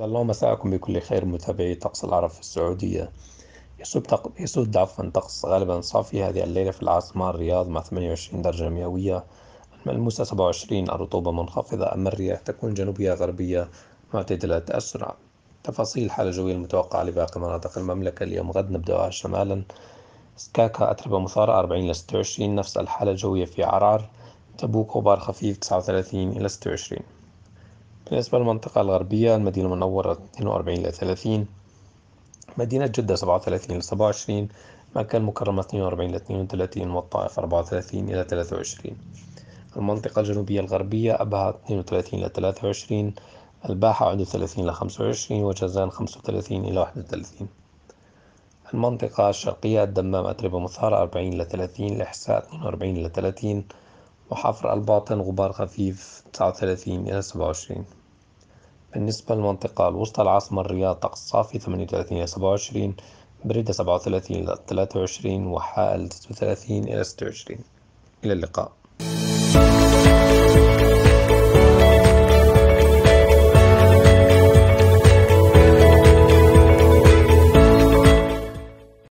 الله مساءكم بكل خير متابعي طقس العرب في السعودية. يسود طقس غالبا صافي هذه الليلة في العاصمة الرياض مع 28 درجة مئوية، الملموسة 27، الرطوبة منخفضة، أما الرياح تكون جنوبية غربية معتدلة السرعة. تفاصيل الحالة الجوية المتوقعة لباقي مناطق المملكة اليوم: غد نبدأها شمالا، سكاكا أتربة مثارة 40 إلى 26، نفس الحالة الجوية في عرعر، تبوك غبار خفيف 39 إلى 26. بالنسبة للمنطقة الغربية، المدينة المنورة 42 إلى 30، مدينة جدة 37 إلى 27، مكة المكرمة 42 إلى 32، والطائف 34 إلى 23. المنطقة الجنوبية الغربية، أبها 32 إلى 23، الباحة 31 إلى 25، وجازان 35 إلى 31. المنطقة الشرقية، الدمام أتربة مثارة 40 إلى 30، الإحساء 42 إلى 30، وحفر الباطن غبار خفيف 39 إلى 27. بالنسبة للمنطقة الوسطى، العاصمة الرياض طقس صافي 38 إلى 27، بريدة 37 إلى 23، وحائل 36 إلى 26. إلى اللقاء.